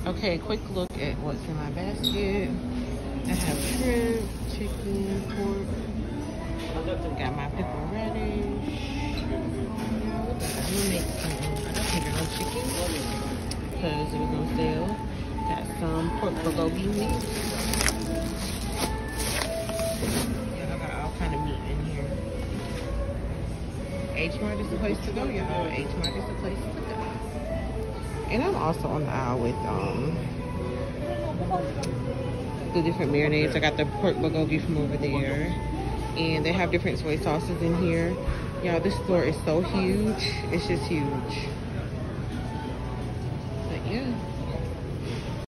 Okay, quick look at what's in my basket. I have shrimp, chicken, pork. Got my pepper radish. I'm gonna make some, I don't think no chicken because it was on sale. Got some pork bulgogi mix. Yeah, I got all kind of meat in here. H Mart is the place to go, y'all. H Mart is the place to go. And I'm also on the aisle with the different marinades. I got the pork bulgogi from over there. And they have different soy sauces in here. Y'all, this store is so huge. It's just huge.